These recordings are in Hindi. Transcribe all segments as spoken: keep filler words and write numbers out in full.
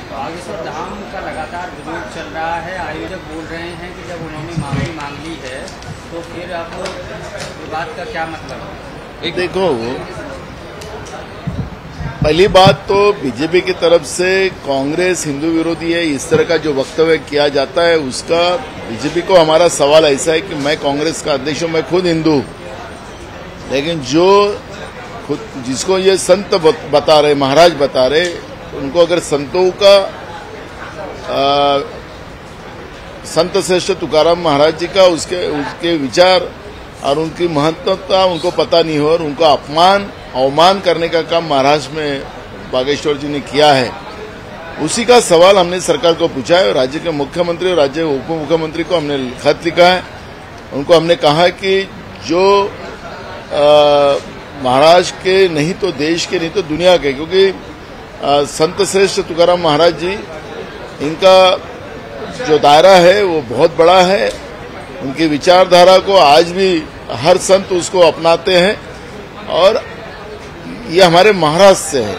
बागेश्वर धाम का लगातार विरोध चल रहा है। आयोजक बोल रहे हैं कि जब उन्होंने माफी मांग ली है तो फिर अब विवाद का क्या मतलब है? देखो, पहली बात तो बीजेपी की तरफ से कांग्रेस हिंदू विरोधी है इस तरह का जो वक्तव्य किया जाता है, उसका बीजेपी को हमारा सवाल ऐसा है कि मैं कांग्रेस का अध्यक्ष हूं, मैं खुद हिंदू, लेकिन जो खुद जिसको ये संत बता रहे, महाराज बता रहे, उनको अगर संतों का आ, संत श्रेष्ठ तुकाराम महाराज जी का उसके उसके विचार और उनकी महत्वता उनको पता नहीं हो और उनको अपमान अवमान करने का काम महाराष्ट्र में बागेश्वर जी ने किया है, उसी का सवाल हमने सरकार को पूछा है। राज्य के मुख्यमंत्री और राज्य के उप मुख्यमंत्री को हमने खत लिखा है। उनको हमने कहा कि जो महाराष्ट्र के नहीं तो देश के नहीं तो दुनिया के, क्योंकि आ, संत श्रेष्ठ तुकाराम महाराज जी, इनका जो दायरा है वो बहुत बड़ा है। उनकी विचारधारा को आज भी हर संत उसको अपनाते हैं और ये हमारे महाराष्ट्र से है,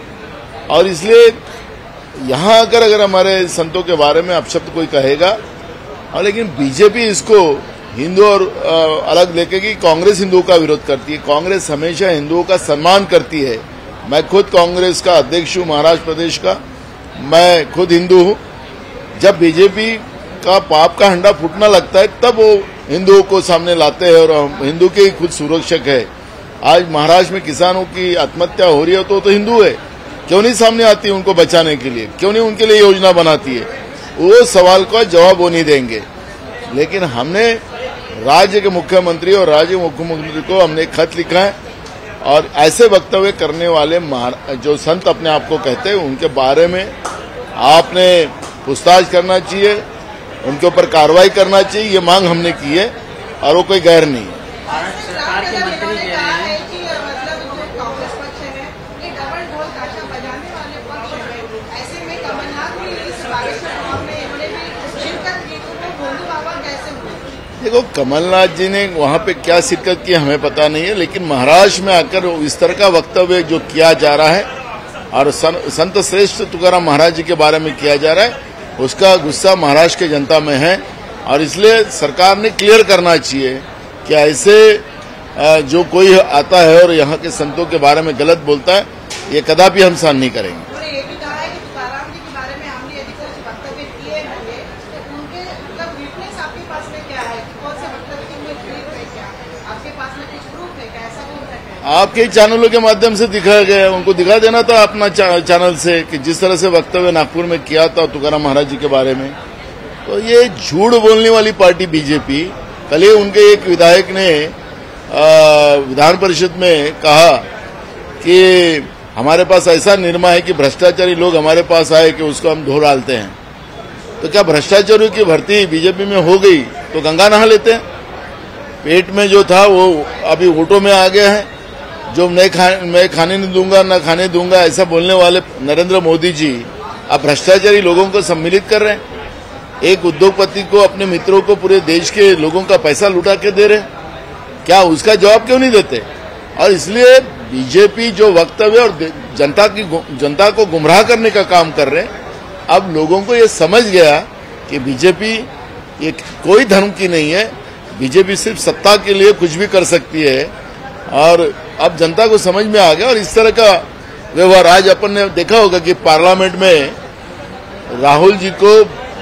और इसलिए यहाँ अगर अगर हमारे संतों के बारे में अपशब्द कोई कहेगा, और लेकिन बीजेपी इसको हिंदू और आ, अलग लेके कि कांग्रेस हिंदुओं का विरोध करती है। कांग्रेस हमेशा हिंदुओं का सम्मान करती है। मैं खुद कांग्रेस का अध्यक्ष हूं महाराष्ट्र प्रदेश का, मैं खुद हिंदू हूं। जब बीजेपी का पाप का हंडा फूटना लगता है तब वो हिंदुओं को सामने लाते हैं और हिंदू के ही खुद सुरक्षक है। आज महाराष्ट्र में किसानों की आत्महत्या हो रही है तो तो हिंदू है, क्यों नहीं सामने आती है उनको बचाने के लिए, क्यों नहीं उनके लिए योजना बनाती है? वो सवाल का जवाब वो नहीं देंगे। लेकिन हमने राज्य के मुख्यमंत्री और राज्य मुख्यमंत्री को हमने खत लिखा है और ऐसे वक्तव्य करने वाले जो संत अपने आप को कहते हैं उनके बारे में आपने पूछताछ करना चाहिए, उनके ऊपर कार्रवाई करना चाहिए। ये मांग हमने की है और वो कोई गैर नहीं है। सरकार के मंत्री कह रहे हैं कि मतलब जो कांग्रेस पक्ष है ये डबल ढोल ताशा बजाने वाले पक्ष है, ऐसे में कमलनाथ भी इस बागेश्वर धाम में इन्होंने भी शिरकत की, तो वो भोलू बाबा कैसे हुए? देखो, कमलनाथ जी ने वहां पे क्या शिरकत की हमें पता नहीं है, लेकिन महाराष्ट्र में आकर इस तरह का वक्तव्य जो किया जा रहा है और संत श्रेष्ठ तुकाराम महाराज जी के बारे में किया जा रहा है, उसका गुस्सा महाराष्ट्र की जनता में है। और इसलिए सरकार ने क्लियर करना चाहिए कि ऐसे जो कोई आता है और यहाँ के संतों के बारे में गलत बोलता है, ये कदापि हम सहन नहीं करेंगे। उन्होंने ये भी कहा है कि तुकाराम जी के बारे में हमने यदि कुछ वक्तव्य किए होंगे तो उनके मतलब विटनेस आपके पास में क्या है? कौन से वक्तव्य की उनमें प्रूफ है? क्या आपके पास में कुछ प्रूफ है? क्या ऐसा बोल रहे हैं? आपके चैनलों के माध्यम से दिखाया गया, उनको दिखा देना था अपना चैनल से कि जिस तरह से वक्तव्य नागपुर में किया था तुकाराम महाराज जी के बारे में। तो ये झूठ बोलने वाली पार्टी बीजेपी, कल ही उनके एक विधायक ने विधान परिषद में कहा कि हमारे पास ऐसा निर्मा है कि भ्रष्टाचारी लोग हमारे पास आए कि उसको हम धो डालते हैं। तो क्या भ्रष्टाचारियों की भर्ती बीजेपी में हो गई तो गंगा नहा लेते हैं? पेट में जो था वो अभी वोटों में आ गया है। जो मैं खा, मैं खाने नहीं दूंगा न खाने दूंगा ऐसा बोलने वाले नरेंद्र मोदी जी अब भ्रष्टाचारी लोगों को सम्मिलित कर रहे हैं। एक उद्योगपति को, अपने मित्रों को, पूरे देश के लोगों का पैसा लुटा के दे रहे हैं। क्या उसका जवाब क्यों नहीं देते? और इसलिए बीजेपी जो वक्तव्य और जनता की जनता को गुमराह करने का काम कर रहे हैं, अब लोगों को ये समझ गया कि बीजेपी ये कोई धर्म की नहीं है, बीजेपी सिर्फ सत्ता के लिए कुछ भी कर सकती है। और अब जनता को समझ में आ गया। और इस तरह का व्यवहार आज अपन ने देखा होगा कि पार्लियामेंट में राहुल जी को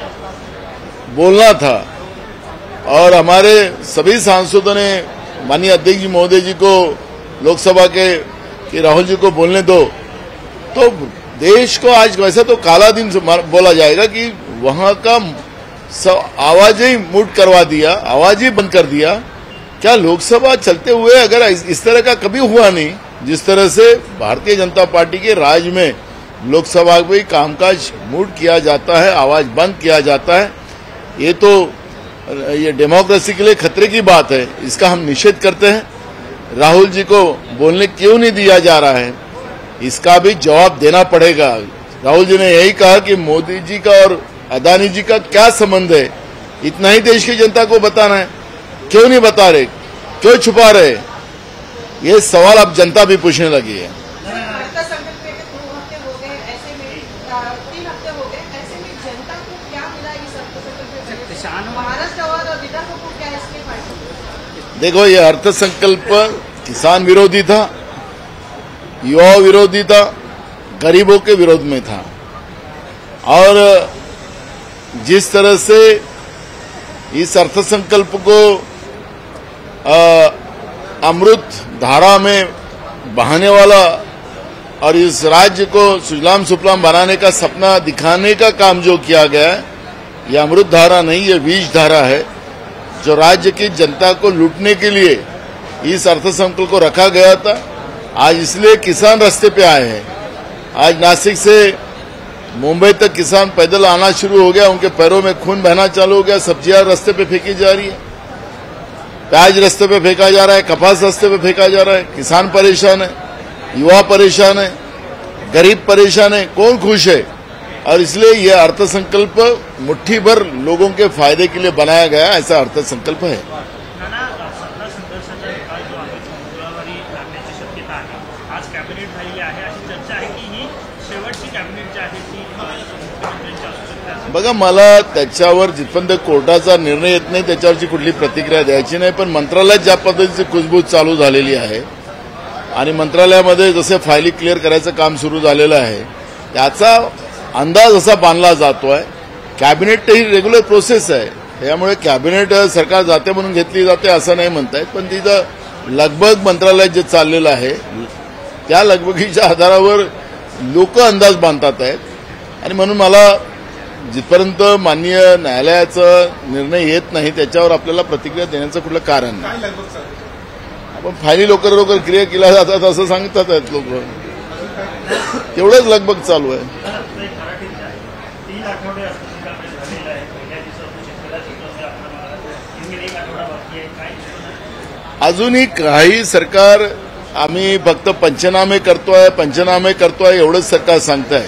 बोलना था और हमारे सभी सांसदों ने माननीय अध्यक्ष जी महोदय जी को लोकसभा के कि राहुल जी को बोलने दो, तो देश को आज वैसा तो काला दिन बोला जाएगा कि वहां का आवाज ही म्यूट करवा दिया, आवाज ही बंद कर दिया। क्या लोकसभा चलते हुए अगर इस तरह का कभी हुआ नहीं, जिस तरह से भारतीय जनता पार्टी के राज में लोकसभा में कामकाज म्यूट किया जाता है, आवाज बंद किया जाता है, ये तो ये डेमोक्रेसी के लिए खतरे की बात है। इसका हम निषेध करते हैं। राहुल जी को बोलने क्यों नहीं दिया जा रहा है, इसका भी जवाब देना पड़ेगा। राहुल जी ने यही कहा कि मोदी जी का और अदानी जी का क्या संबंध है, इतना ही देश की जनता को बताना है। क्यों नहीं बता रहे, क्यों छुपा रहे? ये सवाल अब जनता भी पूछने लगी है। तीन हफ्ते हो गए, ऐसे में जनता को क्या मिला इस अर्थसंकल्प? किसान महाराष्ट्र और विदर्भ को क्या इसके फायदे? देखो, ये अर्थसंकल्प किसान विरोधी था, युवा विरोधी था, गरीबों के विरोध में था। और जिस तरह से इस अर्थसंकल्प को आ, अमृत धारा में बहाने वाला और इस राज्य को सुजलाम सुफलाम बनाने का सपना दिखाने का काम जो किया गया है, यह अमृत धारा नहीं, ये विष धारा है, जो राज्य की जनता को लूटने के लिए इस अर्थसंकल्प को रखा गया था। आज इसलिए किसान रास्ते पे आए हैं। आज नासिक से मुंबई तक किसान पैदल आना शुरू हो गया, उनके पैरों में खून बहना चालू हो गया। सब्जियां रास्ते पे फेंकी जा रही है, प्याज रास्ते पे फेंका जा रहा है, कपास रास्ते पे फेंका जा रहा है। किसान परेशान है, युवा परेशान है, गरीब परेशान है, कौन खुश है? और इसलिए यह अर्थसंकल्प मुट्ठी भर लोगों के फायदे के लिए बनाया गया ऐसा अर्थसंकल्प है। नाना, सत्ता संघर्षाचा निकाल जो आहे तो मंगळवारी लागण्याची शक्यता आहे। आज कॅबिनेट झालेली आहे, अशी चर्चा आहे की ही शेवटची कॅबिनेट जी आहे ती मुख्यमंत्र्यांची असू शकते। बघा, मला त्याच्यावर जिथपर्यंत कोर्टाचा निर्णय येत नाही त्याच्यावरची कुठली प्रतिक्रिया द्यायची नाही, पण मंत्रालयात ज्या पद्धतीची कुजबूज चालू झालेली आहे आणि मंत्रालयामध्ये जसे फायली क्लिअर करायचं काम सुरू झालेलं आहे, त्याचा अंदाज असा बांधला जातोय। कॅबिनेट ही रेग्युलर प्रोसेस आहे, त्यामुळे कॅबिनेट सरकार जाते म्हणून घेतली जाते असं नाही म्हणतायत, पण तिथं लगबग मंत्रालयात जे चाललेलं आहे त्या लगबगीच्या आधारावर लोक अंदाज बांधतात आहेत। आणि म्हणून मला जिथपर्यंत माननीय न्यायालयाचा निर्णय येत नाही त्याच्यावर आपल्याला प्रतिक्रिया देण्याचं कुठलं कारण नाही। आपण फायली लवकर लवकर क्लिअर केल्या जातात असं सांगतात आहेत लोक, तेवढंच लगबग चालू आहे। तीन आठवडे अर्थसंकल्प झालेला आहे, पहिल्या दिवसापासून शेतकऱ्याची आपल्याला एक आठवडा बाकी आहे, काय अजूनही काही सरकार आम्ही फक्त पंचनामे करतोय पंचनामे करतोय एवढंच सरकार सांगतंय।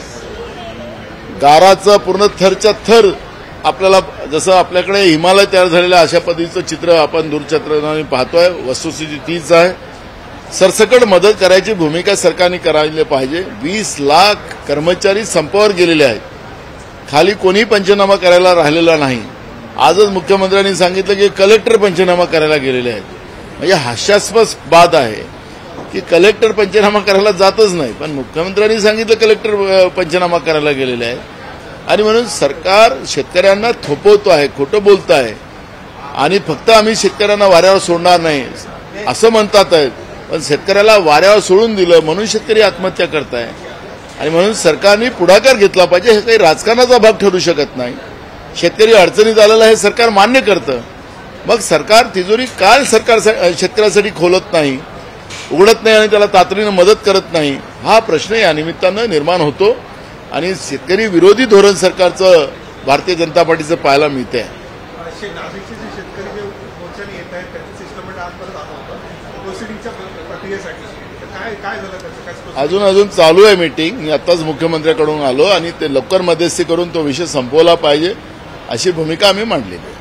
गाराचं पूर्ण थरच्या थर आपल्याला, जसं आपल्याकडे हिमालय तयार झालेलं अशा पद्धतीचं चित्र आपण दूरचित्रवाणी पाहतोय, वस्तुस्थिती तीच आहे। सरसकट मदत करायची भूमिका सरकारने करायला पाहिजे। वीस लाख कर्मचारी संपावर गेलेले आहेत, खाली कोणी पंचनामा करायला राहिलेला नाही। आजच मुख्यमंत्र्यांनी सांगितलं की कलेक्टर पंचनामा करायला गेलेले आहेत, म्हणजे हास्यास्पद बात आहे की कलेक्टर पंचनामा करायला जातच नाही, पण मुख्यमंत्र्यांनी सांगितलं कलेक्टर पंचनामा करायला गेलेले आहेत। आणि म्हणून सरकार शेतकऱ्यांना थोपवतो आहे, खोटं बोलत आहे आणि फक्त आम्ही शेतकऱ्यांना वाऱ्यावर सोडणार नाही असं म्हणतात आहेत, पण शेतकऱ्याला वाऱ्यावर सोडून दिलं म्हणून शेतकरी आत्महत्या करताय। आणि म्हणून सरकारने पुढाकार घेतला पाहिजे, हे काही राजकारणाचा भाग ठरू शकत नाही। शेतकरी अडचणीत आलेला हे सरकार मान्य करतं, मग सरकार तिजोरी काल सरकार शेतकऱ्यासाठी खोलत नाही, उघडत नाही आणि त्याला तातडीनं मदत करत नाही, हा प्रश्न या निमित्तानं निर्माण होतो आणि शेतकरी विरोधी धोरण सरकारचं भारतीय जनता पार्टीचं पाहायला मिळते। नाशिकचे जे शेतकरी जे मोर्चाने येत आहेत त्याचं सिस्टमेट आजपर्यंत आलं होतं प्रोसिडिंगच्या प्रक्रियेसाठी, काय काय झालं त्याचं काय? अजून अजून चालू आहे मीटिंग, मी आताच मुख्यमंत्र्यांकडून आलो आणि ते लवकर मध्यस्थी करून तो विषय संपवला पाहिजे अशी भूमिका आम्ही मांडलेली आहे।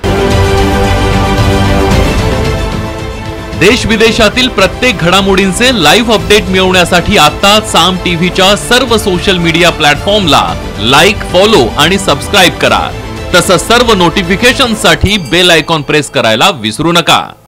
देश विदेशातील प्रत्येक घडामोडींचे लाईव्ह अपडेट मिळवण्यासाठी आता साम टीव्हीच्या सर्व सोशल मीडिया प्लॅटफॉर्मला लाईक, फॉलो आणि सबस्क्राईब करा। तसंच सर्व नोटिफिकेशनसाठी बेल आयकॉन प्रेस करायला विसरू नका।